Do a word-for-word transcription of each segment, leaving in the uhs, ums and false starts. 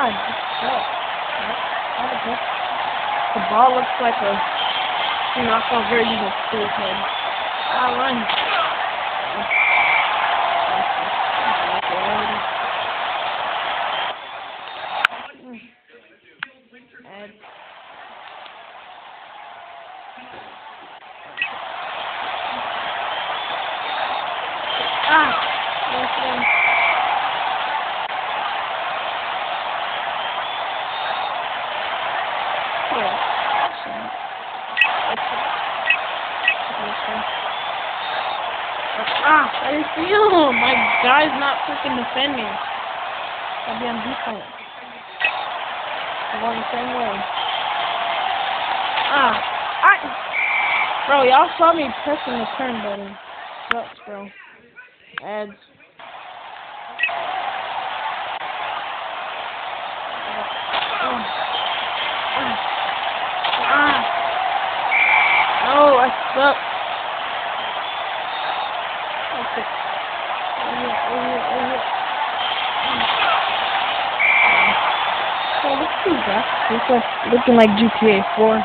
God. The ball looks like a knockoff version of Steve's head. I run. And ah, listen. Ah, I didn't see him. My guy's not freaking defending. I'll be on defense. I'm going the same way. Ah, I. Bro, y'all saw me pressing the turn button. Sucks, bro. Ads. Oh. Ah. Ah. No, I suck. Okay. Oh yeah, oh yeah, oh yeah. Oh, look at these guys. Looks like, looking like G T A four.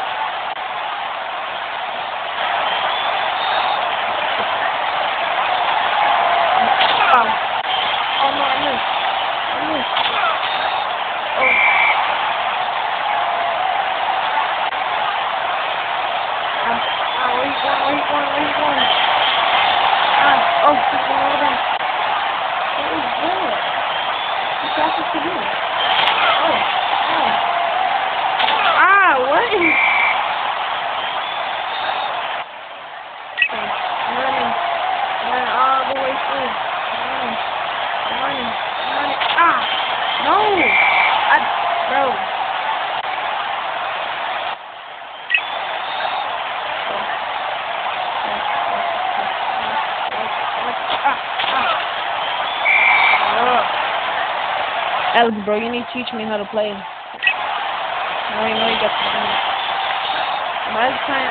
Alex, bro, you need to teach me how to play. I already know you got to do it. By the time,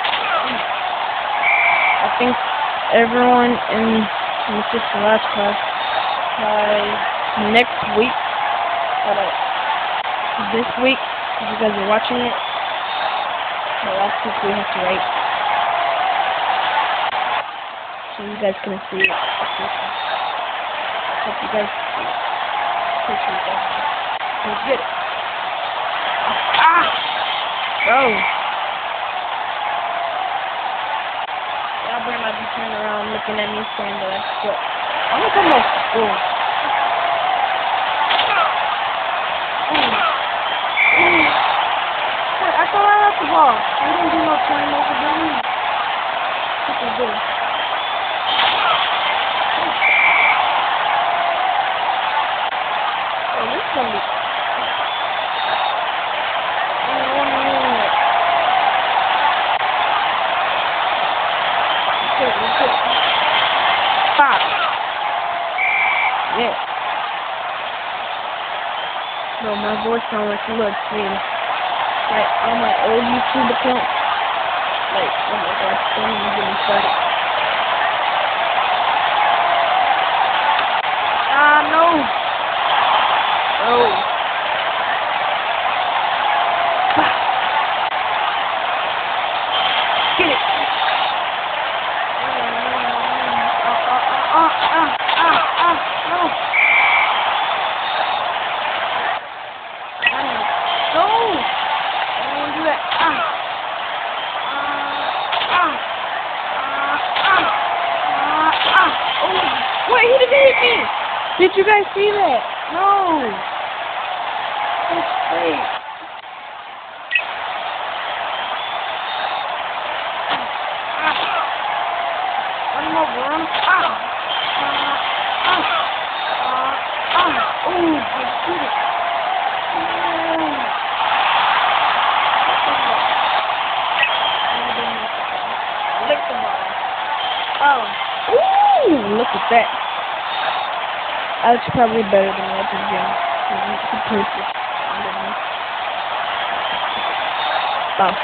I think everyone in this is the last class, by next week, or like this week, if you guys are watching it, the last week we have to write. So you guys can see it. Hope you guys see it. Appreciate that. Let's get it. Ah! Bro. Y'all better not be turning around looking at me saying that I suck. I'm gonna come up to school. Wait, I thought I left the ball. I didn't do no turning over there. What is this? Oh, this is gonna be. Stop. Yeah. Bro, my voice sounds like a little kid. Like on my old YouTube account. Like, oh my gosh, don't even get me started. Ah, no. Oh. Get it. Wait, he didn't hit me! Did you guys see that? No! That's great. Run over, run. Ah! Ah! Ah! Ah! Oh, I did it. Lick the ball. Oh. Ooh, look at that. Alex probably better than me at this game. He plays this. Wow.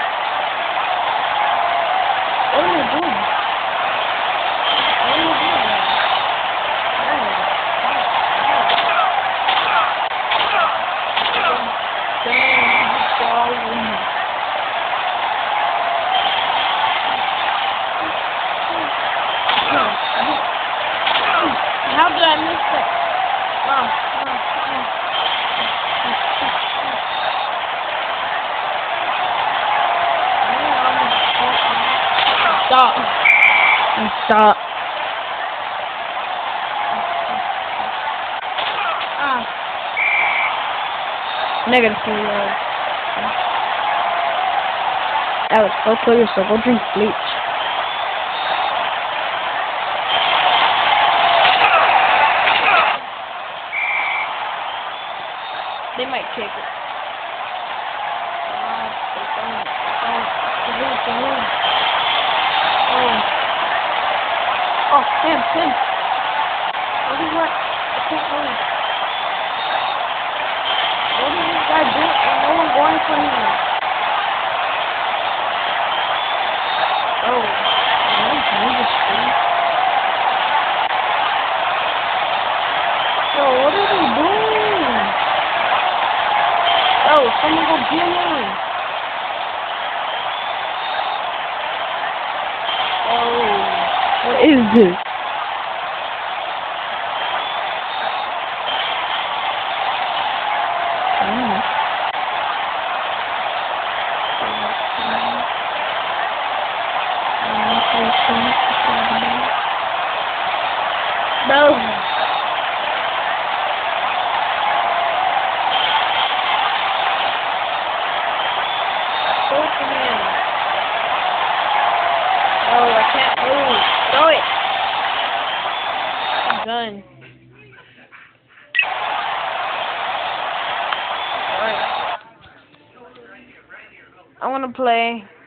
What are you doing? What are you doing? Stop. Stop. Ah. Negative three yards. Alex, go kill yourself. Go drink bleach. They might kick it. Ah, they don't. They don't. The move, the move. Oh. Oh, him, him. Oh, he's what? I can't move. What is this guy doing? Ain't no one going for him. Oh. Nice move the street. Yo, what are they doing? Oh, someone go get him. Oh, what is this? Mm. No. Go to him. Oh, I can't move. Throw it. I'm done. Alright. I want to play